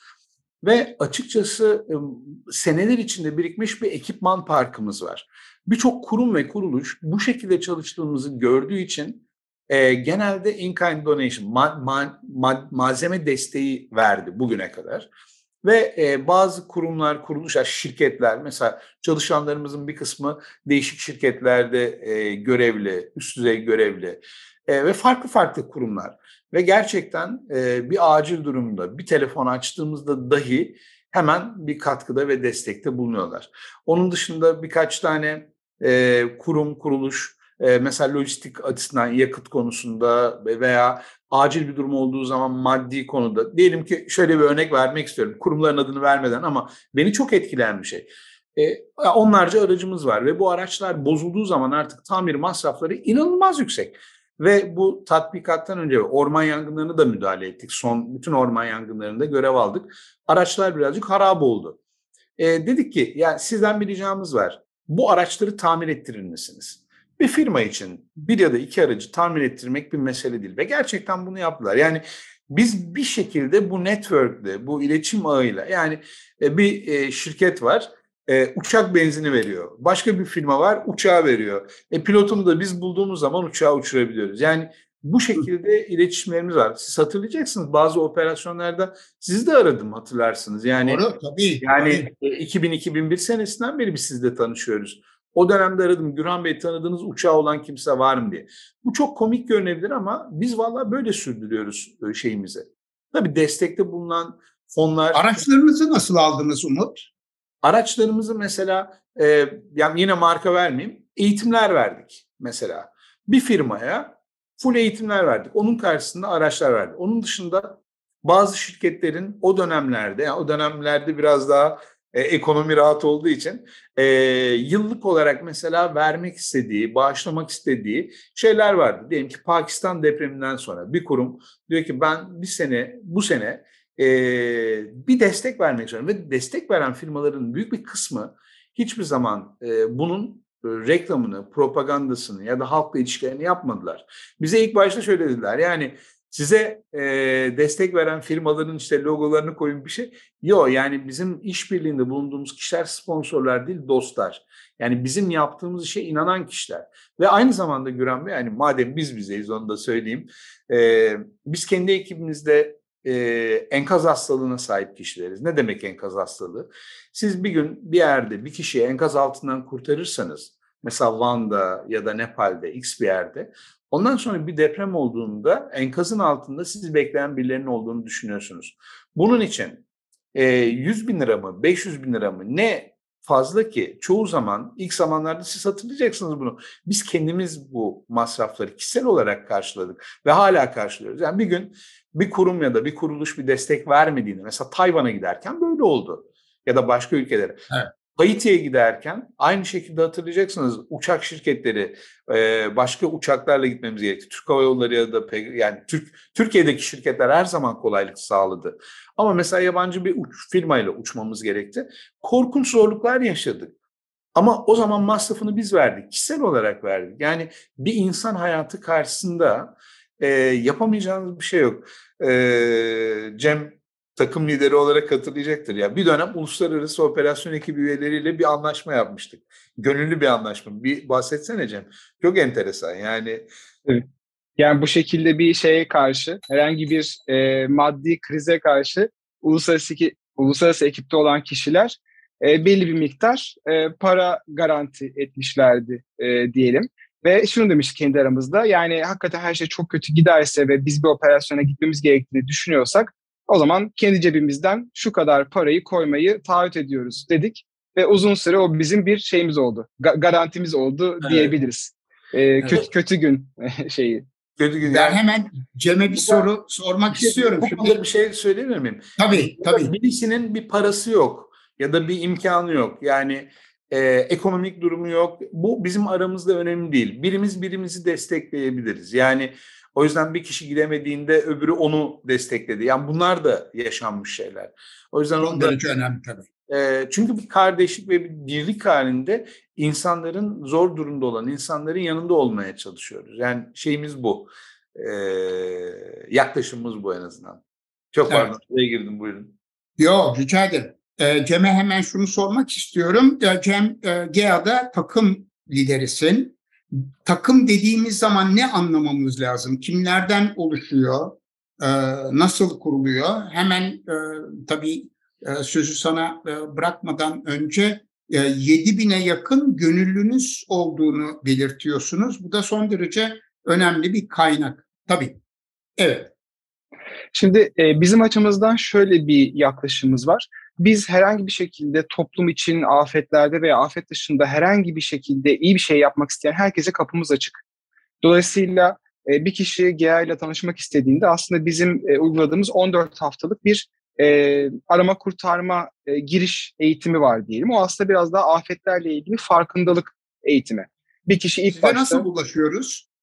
Ve açıkçası seneler içinde birikmiş bir ekipman parkımız var. Birçok kurum ve kuruluş bu şekilde çalıştığımızı gördüğü için e, genelde in-kind donation, ma- ma- ma- malzeme desteği verdi bugüne kadar. Ve e, bazı kurumlar, kuruluşlar, şirketler, mesela çalışanlarımızın bir kısmı değişik şirketlerde e, görevli, üst düzey görevli e, ve farklı farklı kurumlar. Ve gerçekten e, bir acil durumda bir telefon açtığımızda dahi hemen bir katkıda ve destekte bulunuyorlar. Onun dışında birkaç tane e, kurum, kuruluş, e, mesela lojistik açısından yakıt konusunda veya acil bir durum olduğu zaman maddi konuda, diyelim ki şöyle bir örnek vermek istiyorum. Kurumların adını vermeden ama beni çok etkileyen bir şey. E, onlarca aracımız var ve bu araçlar bozulduğu zaman artık tamir masrafları inanılmaz yüksek. Ve bu tatbikattan önce orman yangınlarına da müdahale ettik. Son bütün orman yangınlarında görev aldık. Araçlar birazcık harap oldu. E, dedik ki yani sizden bir ricamız var. Bu araçları tamir ettirir misiniz? Bir firma için bir ya da iki aracı tamir ettirmek bir mesele değil. Ve gerçekten bunu yaptılar. Yani biz bir şekilde bu network'le, bu iletişim ağıyla, yani bir e, şirket var. E, uçak benzini veriyor. Başka bir firma var, uçağı veriyor. E, pilotunu da biz bulduğumuz zaman uçağı uçurabiliyoruz. Yani bu şekilde iletişimlerimiz var. Siz hatırlayacaksınız, bazı operasyonlarda sizi de aradım, hatırlarsınız. Yani, doğru, tabii. yani tabii. iki bin iki bin bir senesinden beri biz sizle tanışıyoruz. O dönemde aradım, Gürhan Bey tanıdığınız uçağı olan kimse var mı diye. Bu çok komik görünebilir ama biz vallahi böyle sürdürüyoruz şeyimizi. Tabii destekte bulunan fonlar... Araçlarınızı nasıl aldınız Umut? Araçlarımızı mesela, e, yani yine marka vermeyeyim, eğitimler verdik mesela. Bir firmaya full eğitimler verdik. Onun karşısında araçlar verdik. Onun dışında bazı şirketlerin o dönemlerde, yani o dönemlerde biraz daha e, ekonomi rahat olduğu için e, yıllık olarak mesela vermek istediği, bağışlamak istediği şeyler vardı. Diyelim ki Pakistan depreminden sonra bir kurum diyor ki ben bir sene, bu sene Ee, bir destek vermek istiyorum ve destek veren firmaların büyük bir kısmı hiçbir zaman e, bunun e, reklamını, propagandasını ya da halkla ilişkilerini yapmadılar. Bize ilk başta şöyle dediler, yani size e, destek veren firmaların işte logolarını koyun bir şey. Yok, yani bizim işbirliğinde bulunduğumuz kişiler sponsorlar değil, dostlar. Yani bizim yaptığımız işe inanan kişiler. Ve aynı zamanda Güran Bey, yani madem biz bizeyiz onu da söyleyeyim. E, biz kendi ekibimizde Ee, enkaz hastalığına sahip kişileriz. Ne demek enkaz hastalığı? Siz bir gün bir yerde bir kişiyi enkaz altından kurtarırsanız, mesela Van'da ya da Nepal'de, X bir yerde, ondan sonra bir deprem olduğunda enkazın altında sizi bekleyen birilerinin olduğunu düşünüyorsunuz. Bunun için e, yüz bin lira mı, beş yüz bin lira mı, ne fazla ki çoğu zaman, ilk zamanlarda siz hatırlayacaksınız bunu. Biz kendimiz bu masrafları kişisel olarak karşıladık ve hala karşılıyoruz. Yani bir gün bir kurum ya da bir kuruluş bir destek vermediğini, mesela Tayvan'a giderken böyle oldu ya da başka ülkelere. Evet. Haiti'ye giderken aynı şekilde hatırlayacaksınız, uçak şirketleri başka uçaklarla gitmemiz gerekti. Türk Hava Yolları ya da yani Türk Türkiye'deki şirketler her zaman kolaylık sağladı. Ama mesela yabancı bir uç, firmayla uçmamız gerekti. Korkunç zorluklar yaşadık. Ama o zaman masrafını biz verdik. Kişisel olarak verdik. Yani bir insan hayatı karşısında e, yapamayacağınız bir şey yok. E, Cem takım lideri olarak hatırlayacaktır. Ya bir dönem uluslararası operasyon ekibi üyeleriyle bir anlaşma yapmıştık. Gönüllü bir anlaşma. Bir bahsetsene Cem. Çok enteresan. Yani Evet. Yani bu şekilde bir şeye karşı, herhangi bir e, maddi krize karşı uluslararası uluslararası ekipte olan kişiler e, belli bir miktar e, para garanti etmişlerdi e, diyelim. Ve şunu demiş kendi aramızda, yani hakikaten her şey çok kötü giderse ve biz bir operasyona gitmemiz gerektiğini düşünüyorsak o zaman kendi cebimizden şu kadar parayı koymayı taahhüt ediyoruz dedik. Ve uzun süre o bizim bir şeyimiz oldu, ga- garantimiz oldu diyebiliriz. Evet. E, kötü, kötü gün şeyi. Kötü gün. Ben Yani, hemen Cem'e bir soru sormak bir şey, istiyorum. Bu Şimdi konuda bir şey söyleyebilir miyim? Tabii, tabii. Birisinin bir parası yok ya da bir imkanı yok. Yani e, ekonomik durumu yok. Bu bizim aramızda önemli değil. Birimiz birimizi destekleyebiliriz. Yani o yüzden bir kişi gidemediğinde öbürü onu destekledi. Yani bunlar da yaşanmış şeyler. O yüzden Son derece önemli tabii. E, çünkü bir kardeşlik ve bir birlik halinde insanların, zor durumda olan insanların yanında olmaya çalışıyoruz. Yani şeyimiz bu. E, yaklaşımımız bu en azından. Çok pardon, Evet. buraya girdim, buyurun. Yok, rica ederim. E, Cem'e hemen şunu sormak istiyorum. E, Cem, e, G E A'da takım liderisin. Takım dediğimiz zaman ne anlamamız lazım? Kimlerden oluşuyor? E, nasıl kuruluyor? Hemen e, tabii e, sözü sana e, bırakmadan önce e, yedi bine yakın gönüllünüz olduğunu belirtiyorsunuz. Bu da son derece önemli bir kaynak. Tabii. Evet. Şimdi e, bizim açımızdan şöyle bir yaklaşımımız var. Biz herhangi bir şekilde toplum için afetlerde veya afet dışında herhangi bir şekilde iyi bir şey yapmak isteyen herkese kapımız açık. Dolayısıyla e, bir kişi G E A ile tanışmak istediğinde aslında bizim e, uyguladığımız on dört haftalık bir e, arama kurtarma e, giriş eğitimi var diyelim. O aslında biraz daha afetlerle ilgili farkındalık eğitimi. Bir kişi ilk Size başta... nasıl ulaşıyoruz?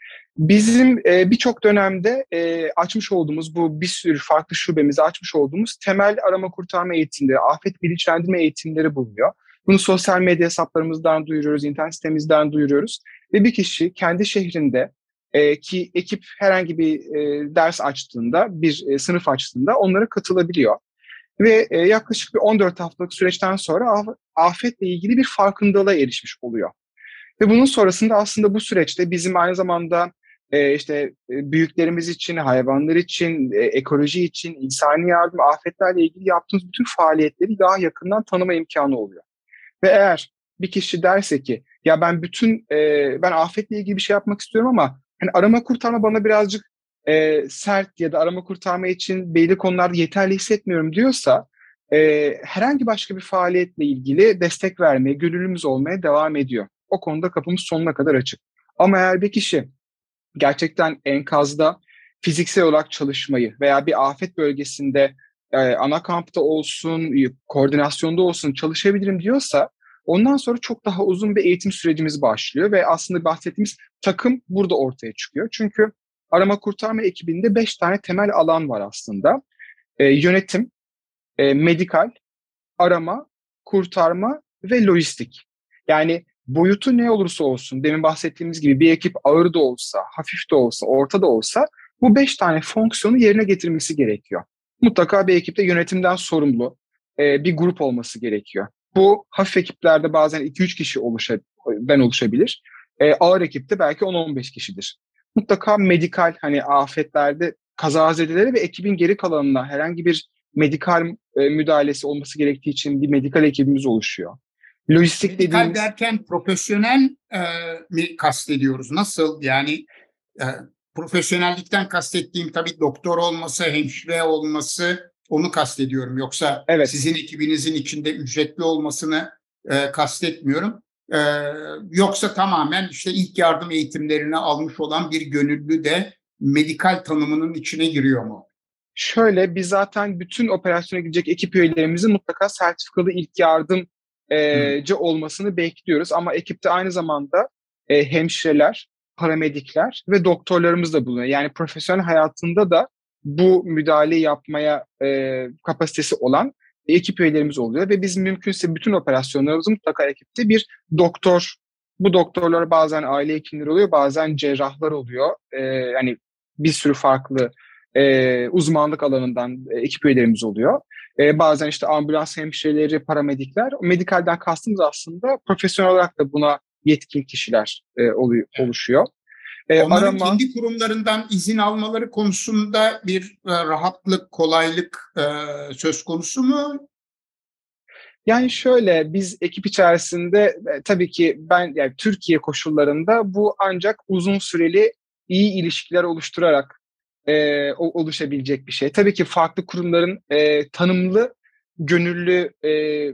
Bizim e, birçok dönemde e, açmış olduğumuz, bu bir sürü farklı şubemizi açmış olduğumuz temel arama kurtarma eğitimleri, afet bilinçlendirme eğitimleri bulunuyor. Bunu sosyal medya hesaplarımızdan duyuruyoruz, internet sitemizden duyuruyoruz. Ve bir kişi kendi şehrinde e, ki ekip herhangi bir e, ders açtığında, bir e, sınıf açtığında onlara katılabiliyor. Ve e, yaklaşık bir on dört haftalık süreçten sonra af- afetle ilgili bir farkındalığa erişmiş oluyor. Ve bunun sonrasında aslında bu süreçte bizim aynı zamanda e, işte e, büyüklerimiz için, hayvanlar için, e, ekoloji için, insani yardım, afetlerle ilgili yaptığımız bütün faaliyetleri daha yakından tanıma imkanı oluyor. Ve eğer bir kişi derse ki ya ben bütün e, ben afetle ilgili bir şey yapmak istiyorum ama hani arama kurtarma bana birazcık e, sert ya da arama kurtarma için belli konularda yeterli hissetmiyorum diyorsa e, herhangi başka bir faaliyetle ilgili destek vermeye, gönüllümüz olmaya devam ediyor. O konuda kapımız sonuna kadar açık. Ama eğer bir kişi gerçekten enkazda fiziksel olarak çalışmayı veya bir afet bölgesinde e, ana kampta olsun, koordinasyonda olsun çalışabilirim diyorsa ondan sonra çok daha uzun bir eğitim sürecimiz başlıyor ve aslında bahsettiğimiz takım burada ortaya çıkıyor. Çünkü arama kurtarma ekibinde beş tane temel alan var aslında. E, yönetim, e, medikal, arama, kurtarma ve lojistik. Yani boyutu ne olursa olsun, demin bahsettiğimiz gibi bir ekip ağır da olsa, hafif de olsa, orta da olsa bu beş tane fonksiyonu yerine getirmesi gerekiyor. Mutlaka bir ekipte yönetimden sorumlu e, bir grup olması gerekiyor. Bu hafif ekiplerde bazen iki üç kişi oluşa, oluşabilir. E, ağır ekipte belki on on beş kişidir. Mutlaka medikal, hani afetlerde kazazedeleri ve ekibin geri kalanına herhangi bir medikal e, müdahalesi olması gerektiği için bir medikal ekibimiz oluşuyor. Lojistik Medikal dediğimiz... derken profesyonel e, mi kastediyoruz? Nasıl? Yani e, profesyonellikten kastettiğim tabii doktor olması, hemşire olması, onu kastediyorum. Yoksa Evet. sizin ekibinizin içinde ücretli olmasını e, kastetmiyorum. E, yoksa tamamen işte ilk yardım eğitimlerini almış olan bir gönüllü de medikal tanımının içine giriyor mu? Şöyle, biz zaten bütün operasyona gidecek ekip üyelerimizi mutlaka sertifikalı ilk yardım e, olmasını bekliyoruz. Ama ekipte aynı zamanda e, hemşireler, paramedikler ve doktorlarımız da bulunuyor. Yani profesyonel hayatında da bu müdahaleyi yapmaya e, kapasitesi olan ekip üyelerimiz oluyor. Ve biz mümkünse bütün operasyonlarımızı mutlaka ekipte bir doktor, bu doktorlar bazen aile hekimleri oluyor, bazen cerrahlar oluyor. E, yani bir sürü farklı e, uzmanlık alanından e, ekip üyelerimiz oluyor. E, bazen işte ambulans hemşireleri, paramedikler. Medikalden kastımız aslında profesyonel olarak da buna yetkin kişiler e, oluyor, oluşuyor. E, Onların arama, kendi kurumlarından izin almaları konusunda bir e, rahatlık, kolaylık e, söz konusu mu? Yani şöyle, biz ekip içerisinde e, tabii ki ben yani Türkiye koşullarında bu ancak uzun süreli iyi ilişkiler oluşturarak e, oluşabilecek bir şey. Tabii ki farklı kurumların e, tanımlı gönüllü e,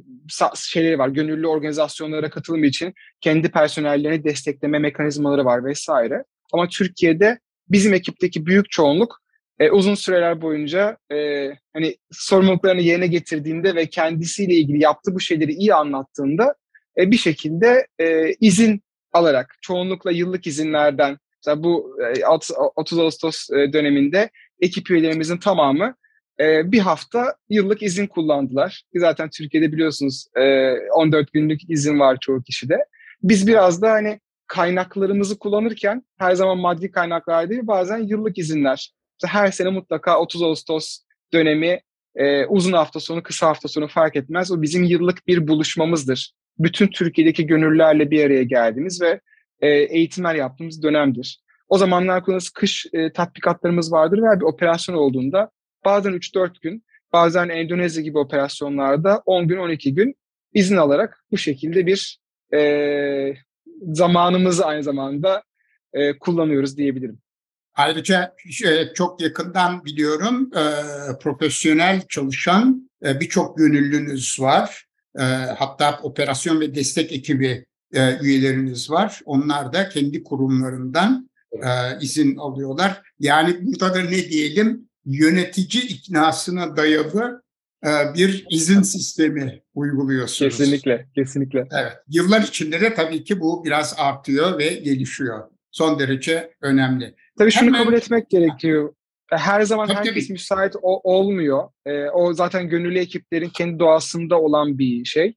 şeyleri var, gönüllü organizasyonlara katılım için kendi personellerini destekleme mekanizmaları var vesaire. Ama Türkiye'de bizim ekipteki büyük çoğunluk e, uzun süreler boyunca e, hani sorumluluklarını yerine getirdiğinde ve kendisiyle ilgili yaptığı bu şeyleri iyi anlattığında e, bir şekilde e, izin alarak, çoğunlukla yıllık izinlerden, mesela bu e, otuz Ağustos döneminde ekip üyelerimizin tamamı e, bir hafta yıllık izin kullandılar. Zaten Türkiye'de biliyorsunuz e, on dört günlük izin var çoğu kişide. Biz biraz da hani kaynaklarımızı kullanırken her zaman maddi kaynaklar değil, bazen yıllık izinler. İşte her sene mutlaka otuz Ağustos dönemi e, uzun hafta sonu, kısa hafta sonu fark etmez. O bizim yıllık bir buluşmamızdır. Bütün Türkiye'deki gönüllülerle bir araya geldiğimiz ve e, eğitimler yaptığımız dönemdir. O zamanlar kullanılan kış e, tatbikatlarımız vardır ve bir operasyon olduğunda bazen üç dört gün, bazen Endonezya gibi operasyonlarda on gün, on iki gün izin alarak bu şekilde bir e, zamanımızı aynı zamanda e, kullanıyoruz diyebilirim. Ayrıca çok yakından biliyorum, e, profesyonel çalışan e, birçok gönüllünüz var. E, hatta operasyon ve destek ekibi e, üyeleriniz var. Onlar da kendi kurumlarından e, izin alıyorlar. Yani burada da ne diyelim, yönetici iknasına dayalı e, bir izin sistemi uyguluyorsunuz. Kesinlikle, kesinlikle. Evet, yıllar içinde de tabii ki bu biraz artıyor ve gelişiyor. Son derece önemli. Tabii şunu Hemen... kabul etmek gerekiyor. Her zaman tabii, herkes tabii. müsait o, olmuyor. Ee, o zaten gönüllü ekiplerin kendi doğasında olan bir şey.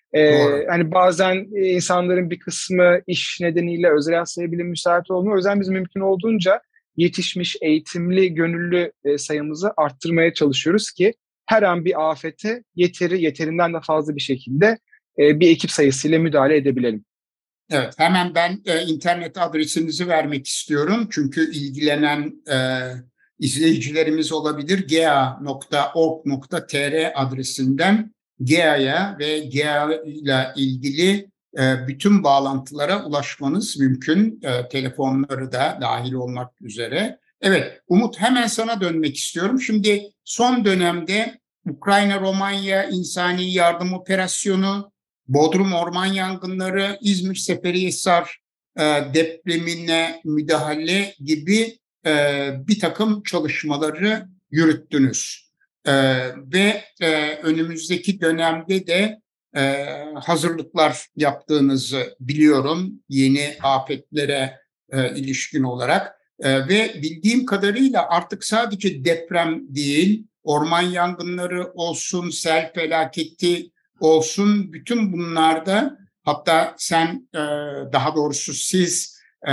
Ee, hani bazen insanların bir kısmı iş nedeniyle özel hayatıyla bile müsait olmuyor. O yüzden biz mümkün olduğunca yetişmiş, eğitimli, gönüllü e, sayımızı arttırmaya çalışıyoruz ki her an bir afete yeteri, yeterinden de fazla bir şekilde e, bir ekip sayısıyla müdahale edebilelim. Evet, hemen ben e, internet adresinizi vermek istiyorum. Çünkü ilgilenen e, izleyicilerimiz olabilir. gea nokta org nokta tr adresinden G E A'ya ve G E A ile ilgili e, bütün bağlantılara ulaşmanız mümkün. E, telefonları da dahil olmak üzere. Evet, Umut, hemen sana dönmek istiyorum. Şimdi son dönemde Ukrayna-Romanya İnsani Yardım Operasyonu, Bodrum orman yangınları, İzmir Seferihisar e, depremine müdahale gibi e, bir takım çalışmaları yürüttünüz. E, ve e, önümüzdeki dönemde de e, hazırlıklar yaptığınızı biliyorum yeni afetlere e, ilişkin olarak. E, ve bildiğim kadarıyla artık sadece deprem değil, orman yangınları olsun, sel felaketi olsun, bütün bunlarda, hatta sen e, daha doğrusu siz e,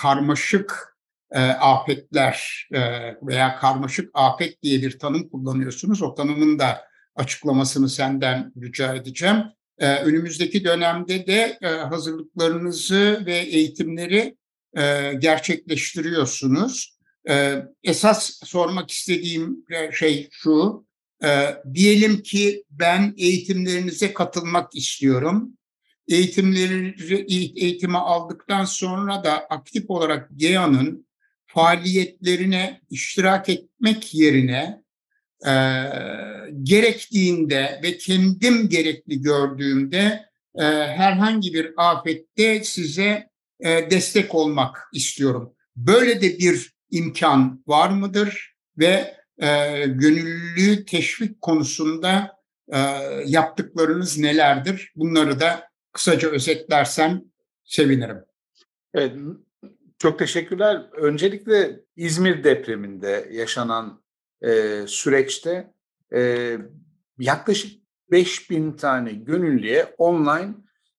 karmaşık e, afetler e, veya karmaşık afet diye bir tanım kullanıyorsunuz. O tanımın da açıklamasını senden rica edeceğim. E, önümüzdeki dönemde de e, hazırlıklarınızı ve eğitimleri e, gerçekleştiriyorsunuz. E, esas sormak istediğim şey şu. E, diyelim ki ben eğitimlerinize katılmak istiyorum. Eğitimleri eğitimi aldıktan sonra da aktif olarak G E A'nın faaliyetlerine iştirak etmek yerine e, gerektiğinde ve kendim gerekli gördüğümde e, herhangi bir afette size e, destek olmak istiyorum. Böyle de bir imkan var mıdır ve e, gönüllü teşvik konusunda e, yaptıklarınız nelerdir? Bunları da kısaca özetlersen sevinirim. Evet, çok teşekkürler. Öncelikle İzmir depreminde yaşanan e, süreçte e, yaklaşık beş bin tane gönüllüye online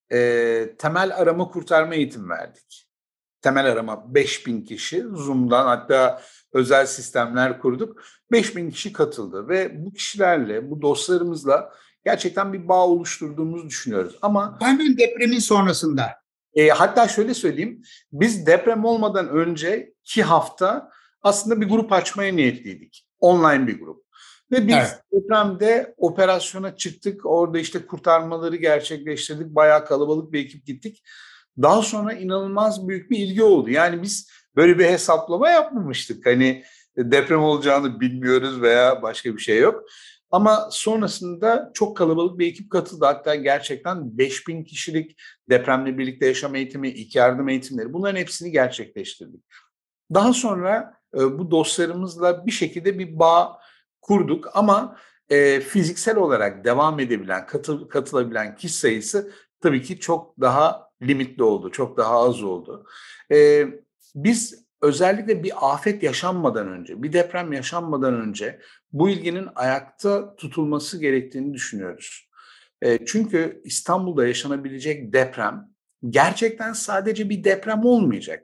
e, temel arama kurtarma eğitim verdik. Temel arama beş bin kişi Zoom'dan, hatta özel sistemler kurduk. beş bin kişi katıldı ve bu kişilerle, bu dostlarımızla gerçekten bir bağ oluşturduğumuzu düşünüyoruz. Ama hemen depremin sonrasında. E, hatta şöyle söyleyeyim, biz deprem olmadan önceki hafta aslında bir grup açmaya niyetliydik. Online bir grup. Ve biz Evet. depremde operasyona çıktık. Orada işte kurtarmaları gerçekleştirdik. Bayağı kalabalık bir ekip gittik. Daha sonra inanılmaz büyük bir ilgi oldu. Yani biz böyle bir hesaplama yapmamıştık. Hani deprem olacağını bilmiyoruz veya başka bir şey yok. Ama sonrasında çok kalabalık bir ekip katıldı. Hatta gerçekten beş bin kişilik depremle birlikte yaşam eğitimi, ilk yardım eğitimleri, bunların hepsini gerçekleştirdik. Daha sonra e, bu dostlarımızla bir şekilde bir bağ kurduk ama e, fiziksel olarak devam edebilen, katıl, katılabilen kişi sayısı tabii ki çok daha limitli oldu, çok daha az oldu. E, biz özellikle bir afet yaşanmadan önce, bir deprem yaşanmadan önce bu ilginin ayakta tutulması gerektiğini düşünüyoruz. E, çünkü İstanbul'da yaşanabilecek deprem gerçekten sadece bir deprem olmayacak.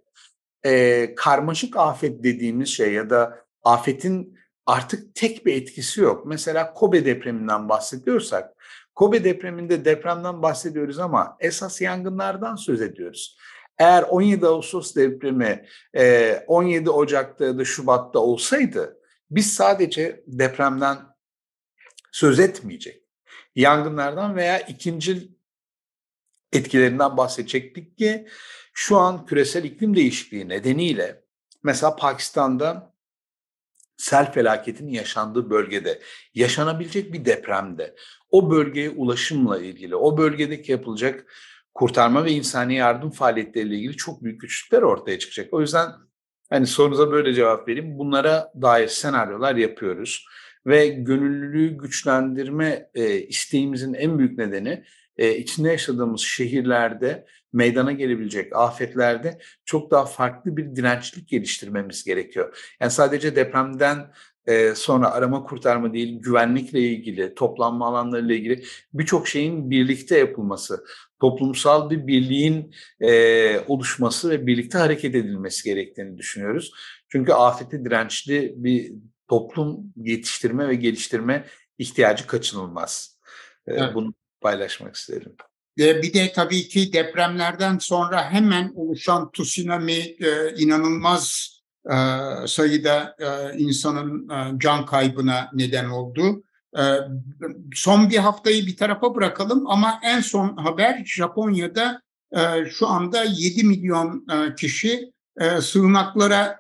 E, karmaşık afet dediğimiz şey ya da afetin artık tek bir etkisi yok. Mesela Kobe depreminden bahsediyorsak, Kobe depreminde depremden bahsediyoruz ama esas yangınlardan söz ediyoruz. Eğer on yedi Ağustos depremi on yedi Ocak'ta ya da Şubat'ta olsaydı biz sadece depremden söz etmeyecek, yangınlardan veya ikinci etkilerinden bahsedecektik ki şu an küresel iklim değişikliği nedeniyle mesela Pakistan'da sel felaketinin yaşandığı bölgede, yaşanabilecek bir depremde o bölgeye ulaşımla ilgili, o bölgedeki yapılacak kurtarma ve insani yardım faaliyetleriyle ilgili çok büyük güçlükler ortaya çıkacak. O yüzden hani sorunuza böyle cevap vereyim. Bunlara dair senaryolar yapıyoruz ve gönüllülüğü güçlendirme e, isteğimizin en büyük nedeni e, içinde yaşadığımız şehirlerde meydana gelebilecek afetlerde çok daha farklı bir dirençlik geliştirmemiz gerekiyor. Yani sadece depremden e, sonra arama kurtarma değil, güvenlikle ilgili, toplanma alanlarıyla ilgili birçok şeyin birlikte yapılması, toplumsal bir birliğin e, oluşması ve birlikte hareket edilmesi gerektiğini düşünüyoruz. Çünkü afete dirençli bir toplum yetiştirme ve geliştirme ihtiyacı kaçınılmaz. E, Evet. Bunu paylaşmak isterim. Bir de tabii ki depremlerden sonra hemen oluşan tsunami e, inanılmaz e, sayıda e, insanın e, can kaybına neden oldu. E, son bir haftayı bir tarafa bırakalım ama en son haber Japonya'da e, şu anda yedi milyon e, kişi e, sığınaklara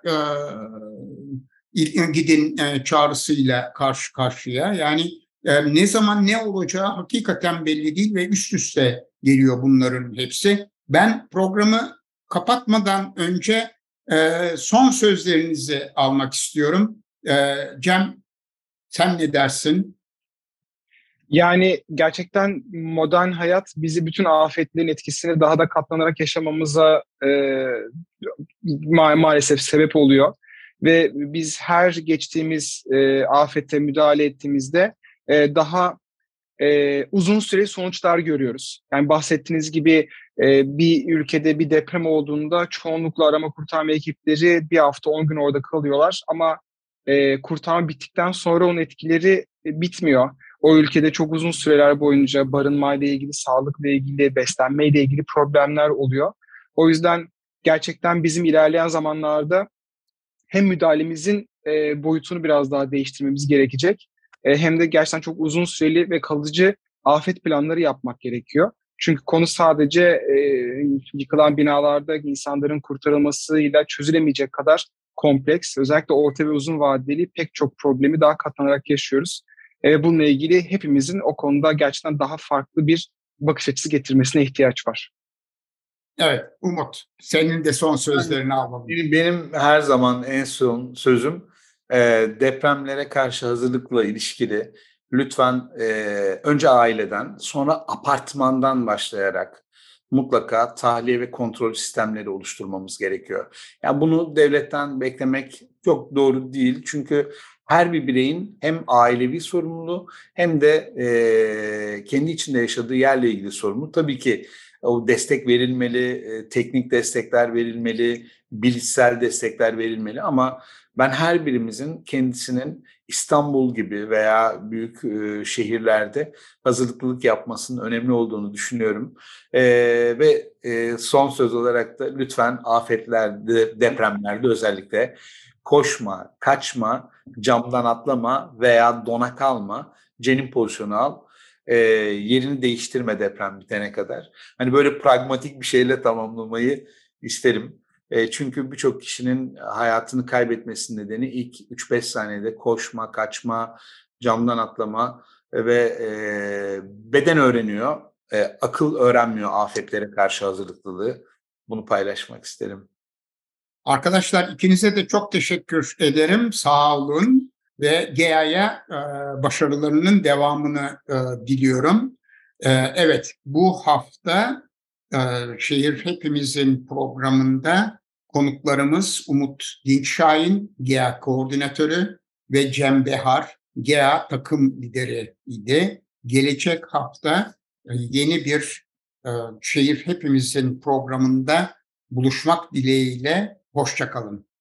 e, gidin e, çağrısıyla karşı karşıya. Yani Yani ne zaman ne olacağı hakikaten belli değil ve üst üste geliyor bunların hepsi. Ben programı kapatmadan önce e, son sözlerinizi almak istiyorum. E, Cem, sen ne dersin? Yani gerçekten modern hayat bizi bütün afetlerin etkisini daha da katlanarak yaşamamıza e, ma- maalesef sebep oluyor. Ve biz her geçtiğimiz e, afete müdahale ettiğimizde e, daha e, uzun süreli sonuçlar görüyoruz. Yani bahsettiğiniz gibi e, bir ülkede bir deprem olduğunda çoğunlukla arama kurtarma ekipleri bir hafta on gün orada kalıyorlar ama e, kurtarma bittikten sonra onun etkileri e, bitmiyor. O ülkede çok uzun süreler boyunca barınmayla ilgili, sağlıkla ilgili, beslenmeyle ilgili problemler oluyor. O yüzden gerçekten bizim ilerleyen zamanlarda hem müdahalemizin e, boyutunu biraz daha değiştirmemiz gerekecek, e, hem de gerçekten çok uzun süreli ve kalıcı afet planları yapmak gerekiyor. Çünkü konu sadece e, yıkılan binalarda insanların kurtarılmasıyla çözülemeyecek kadar kompleks. Özellikle orta ve uzun vadeli pek çok problemi daha katlanarak yaşıyoruz. E, bununla ilgili hepimizin o konuda gerçekten daha farklı bir bakış açısı getirmesine ihtiyaç var. Evet, Umut, senin de son sözlerini alalım. Benim, benim her zaman en son sözüm e, depremlere karşı hazırlıkla ilişkili lütfen e, önce aileden, sonra apartmandan başlayarak mutlaka tahliye ve kontrol sistemleri oluşturmamız gerekiyor. Yani bunu devletten beklemek çok doğru değil. Çünkü her bir bireyin hem ailevi sorumluluğu hem de e, kendi içinde yaşadığı yerle ilgili sorumluluğu. Tabii ki o destek verilmeli, e, teknik destekler verilmeli, bilişsel destekler verilmeli ama ben her birimizin kendisinin İstanbul gibi veya büyük e, şehirlerde hazırlıklılık yapmasının önemli olduğunu düşünüyorum. E, ve e, son söz olarak da lütfen afetlerde, depremlerde özellikle koşma, kaçma, camdan atlama veya dona kalma, cenin pozisyonu al. E, yerini değiştirme deprem bitene kadar. Hani böyle pragmatik bir şeyle tamamlamayı isterim. E, çünkü birçok kişinin hayatını kaybetmesinin nedeni ilk üç beş saniyede koşma, kaçma, camdan atlama ve e, beden öğreniyor, e, akıl öğrenmiyor afetlere karşı hazırlıklılığı. Bunu paylaşmak isterim. Arkadaşlar ikinize de çok teşekkür ederim. Sağ olun ve G A'ya e, başarılarının devamını e, diliyorum. E, evet, bu hafta e, Şehir Hepimizin programında konuklarımız Umut Dinçşahin, G A Koordinatörü ve Cem Behar, G A takım lideri idi. Gelecek hafta e, yeni bir e, Şehir Hepimizin programında buluşmak dileğiyle. Hoşça kalın.